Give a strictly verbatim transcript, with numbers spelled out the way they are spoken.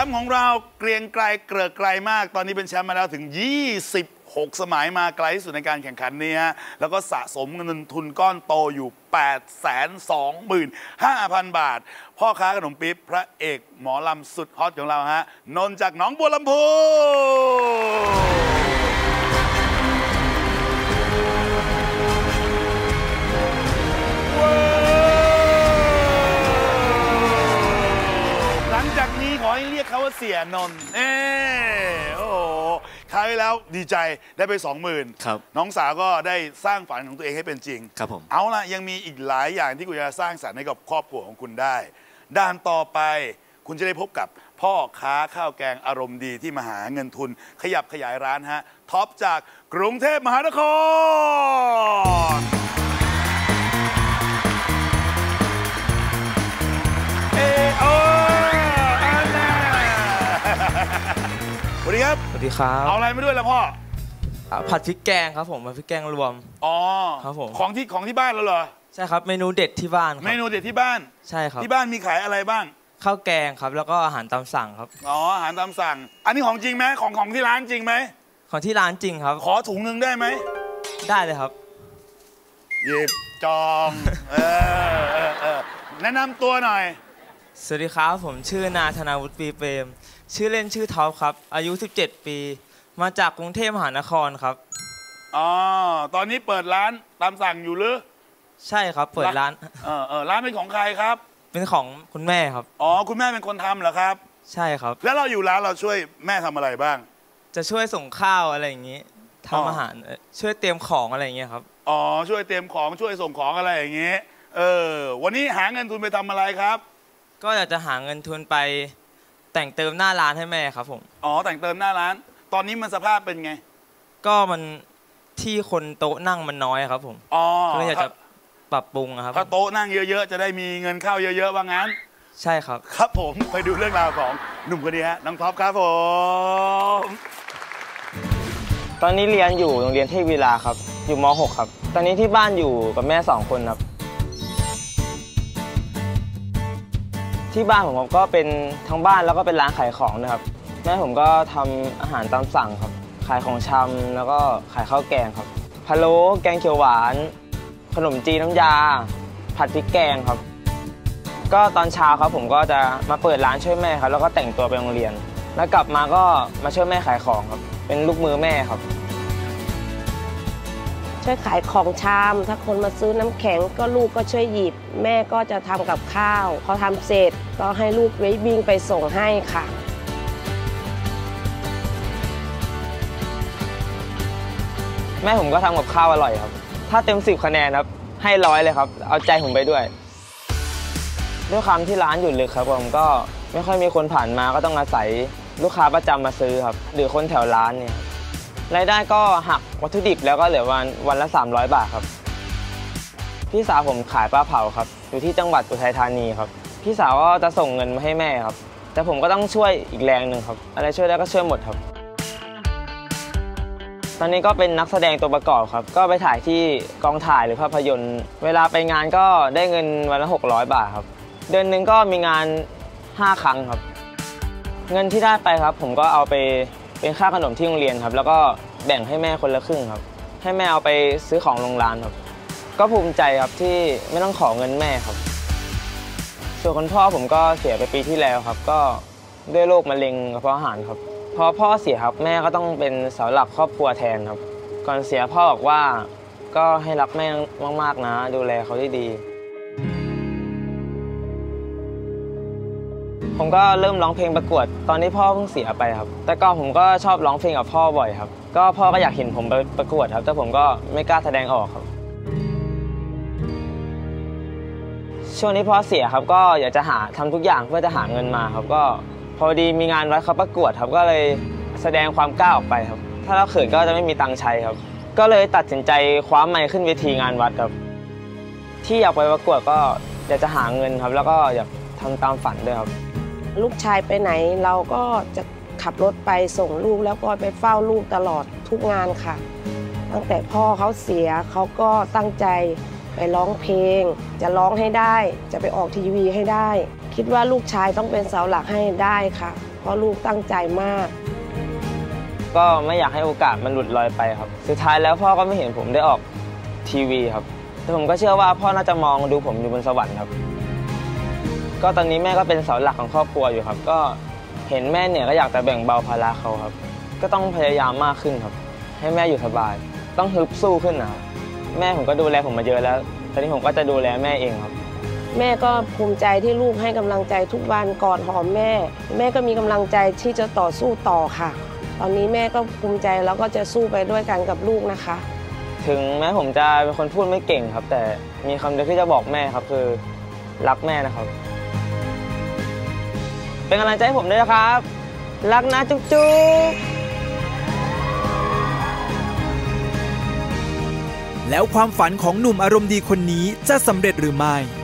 มป์ของเราเกรียงไกรเกลือไกลมากตอนนี้เป็นแชมป์มาแล้วถึงยี่สิบหกสมัยมาไกลที่สุดในการแข่งขันนี้ฮะแล้วก็สะสมเงินทุนก้อนโตอยู่ แปดแสนสองหมื่นห้าพัน บาทพ่อค้าขนมปี๊บพระเอกหมอลำสุดฮอตของเราฮะนนท์จากหนองบัวลำพูหลังจากนี้ขอให้เรียกเขาว่าเสียนนท์เออโอ้โหคราวที่แล้วดีใจได้ไปสองหมื่นครับน้องสาวก็ได้สร้างฝันของตัวเองให้เป็นจริงครับผมเอาล่ะยังมีอีกหลายอย่างที่คุณจะสร้างสรรค์ให้กับครอบครัวของคุณได้ด้านต่อไปคุณจะได้พบกับพ่อค้าข้าวแกงอารมณ์ดีที่มาหาเงินทุนขยับขยายร้านฮะท็อปจากกรุงเทพมหานครเอโอสวัสดีครับสวัสดีครับเอาอะไรมาด้วยล่ะพ่อผัดพริกแกงครับผมผัดพริกแกงรวมอ๋อครับผมของที่ของที่บ้านแล้วเหรอใช่ครับเมนูเด็ดที่บ้านเมนูเด็ดที่บ้านใช่ครับที่บ้านมีขายอะไรบ้างข้าวแกงครับแล้วก็อาหารตามสั่งครับอ๋ออาหารตามสั่งอันนี้ของจริงไหมของของที่ร้านจริงไหมของที่ร้านจริงครับขอถุงหนึ่งได้ไหมได้เลยครับหยิบจองเออเออเออแนะนำตัวหน่อยสวัสดีครับผมชื่อนาธนาวุฒิปีเปรมชื่อเล่นชื่อท็อปครับอายุสิบเจ็ดปีมาจากกรุงเทพมหานครครับอ๋อตอนนี้เปิดร้านตามสั่งอยู่หรือใช่ครับเปิดร้านเออเออร้านเป็นของใครครับเป็นของคุณแม่ครับอ๋อคุณแม่เป็นคนทำเหรอครับใช่ครับแล้วเราอยู่ร้านเราช่วยแม่ทำอะไรบ้างจะช่วยส่งข้าวอะไรอย่างนี้ทำอาหารช่วยเตรียมของอะไรอย่างเงี้ยครับอ๋อช่วยเตรียมของช่วยส่งของอะไรอย่างนี้เออวันนี้หาเงินทุนไปทำอะไรครับก็อยากจะหาเงินทุนไปแต่งเติมหน้าร้านให้แม่ครับผมอ๋อแต่งเติมหน้าร้านตอนนี้มันสภาพเป็นไงก็มันที่คนโต๊ะนั่งมันน้อยครับผมอ๋อก็เลยอยากจะปรับปรุงครับถ้าโต๊ะนั่งเยอะๆจะได้มีเงินเข้าเยอะๆว่างั้นใช่ครับครับผมไปดูเรื่องราวของหนุ่มคนนี้ฮะน้องท็อปครับผมตอนนี้เรียนอยู่โรงเรียนเทพวีลาครับอยู่ม หก ครับตอนนี้ที่บ้านอยู่กับแม่สองคนครับที่บ้านผมก็เป็นทั้งบ้านแล้วก็เป็นร้านขายของนะครับแม่ผมก็ทำอาหารตามสั่งครับขายของชำแล้วก็ขายข้าวแกงครับพะโล้แกงเขียวหวานขนมจีนน้ำยาผัดพริกแกงครับก็ตอนเช้าครับผมก็จะมาเปิดร้านช่วยแม่ครับแล้วก็แต่งตัวไปโรงเรียนแล้วกลับมาก็มาช่วยแม่ขายของครับเป็นลูกมือแม่ครับช่วยขายของชามถ้าคนมาซื้อน้ำแข็งก็ลูกก็ช่วยหยิบแม่ก็จะทำกับข้าวพอทำเสร็จก็ให้ลูกวิ่งไปส่งให้ค่ะแม่ผมก็ทำกับข้าวอร่อยครับถ้าเต็มสิบคะแนนครับให้ร้อยเลยครับเอาใจผมไปด้วยด้วยความที่ร้านอยู่ลึกครับผมก็ไม่ค่อยมีคนผ่านมาก็ต้องอาศัยลูกค้าประจำมาซื้อครับหรือคนแถวร้านเนี่ยรายได้ก็หักวัตถุดิบแล้วก็เหลือวันวันละสามร้อยบาทครับพี่สาวผมขายปลาเผาครับอยู่ที่จังหวัดอุทัยธานีครับพี่สาวก็จะส่งเงินมาให้แม่ครับแต่ผมก็ต้องช่วยอีกแรงหนึ่งครับอะไรช่วยได้ก็ช่วยหมดครับตอนนี้ก็เป็นนักแสดงตัวประกอบครับก็ไปถ่ายที่กองถ่ายหรือภาพยนตร์เวลาไปงานก็ได้เงินวันละหกร้อยบาทครับเดือนหนึ่งก็มีงานห้าครั้งครับเงินที่ได้ไปครับผมก็เอาไปเป็นค่าขนมที่โรงเรียนครับแล้วก็แบ่งให้แม่คนละครึ่งครับให้แม่เอาไปซื้อของโรงร้านครับก็ภูมิใจครับที่ไม่ต้องขอเงินแม่ครับส่วนคุณพ่อผมก็เสียไปปีที่แล้วครับก็ด้วยโรคมะเร็งกระเพาะอาหารครับพอพ่อเสียครับแม่ก็ต้องเป็นเสาหลักครอบครัวแทนครับก่อนเสียพ่อบอกว่าก็ให้รักแม่มากๆนะดูแลเขาดีๆผมก็เริ่มร้องเพลงประกวดตอนที่พ่อเพิ่งเสียไปครับแต่ก่อนผมก็ชอบร้องเพลงกับพ่อบ่อยครับก็พ่อก็อยากเห็นผมไปประกวดครับแต่ผมก็ไม่กล้าแสดงออกครับช่วงนี้พ่อเสียครับก็อยากจะหาทำทุกอย่างเพื่อจะหาเงินมาครับก็พอดีมีงานวัดเขาประกวดครับก็เลยแสดงความกล้าออกไปครับถ้าเราเขินก็จะไม่มีตังค์ใช้ครับก็เลยตัดสินใจคว้าไมค์ขึ้นเวทีงานวัดครับที่อยากไปประกวดก็อยากจะหาเงินครับแล้วก็อยากทำตามฝันด้วยครับลูกชายไปไหนเราก็จะขับรถไปส่งลูกแล้วก็ไปเฝ้าลูกตลอดทุกงานค่ะตั้งแต่พ่อเขาเสียเขาก็ตั้งใจไปร้องเพลงจะร้องให้ได้จะไปออกทีวีให้ได้คิดว่าลูกชายต้องเป็นเสาหลักให้ได้ค่ะเพราะลูกตั้งใจมากก็ไม่อยากให้โอกาสมันหลุดลอยไปครับสุดท้ายแล้วพ่อก็ไม่เห็นผมได้ออกทีวีครับแต่ผมก็เชื่อว่าพ่อน่าจะมองดูผมอยู่บนสวรรค์ครับก็ตอนนี้แม่ก็เป็นเสาหลักของครอบครัวอยู่ครับก็เห็นแม่เนี่ยก็อยากจะแบ่งเบาภาระเขาครับก็ต้องพยายามมากขึ้นครับให้แม่อยู่สบายต้องฮึบสู้ขึ้นนะครับแม่ผมก็ดูแลผมมาเยอะแล้วตอนนี้ผมก็จะดูแลแม่เองครับแม่ก็ภูมิใจที่ลูกให้กำลังใจทุกวันกอดหอมแม่แม่ก็มีกำลังใจที่จะต่อสู้ต่อค่ะตอนนี้แม่ก็ภูมิใจแล้วก็จะสู้ไปด้วยกันกับลูกนะคะถึงแม้ผมจะเป็นคนพูดไม่เก่งครับแต่มีคำเดียวที่จะบอกแม่ครับคือรักแม่นะครับเป็นกำลังใจให้ผมด้วยนะครับรักนะจุ๊บจุ๊บแล้วความฝันของหนุ่มอารมณ์ดีคนนี้จะสำเร็จหรือไม่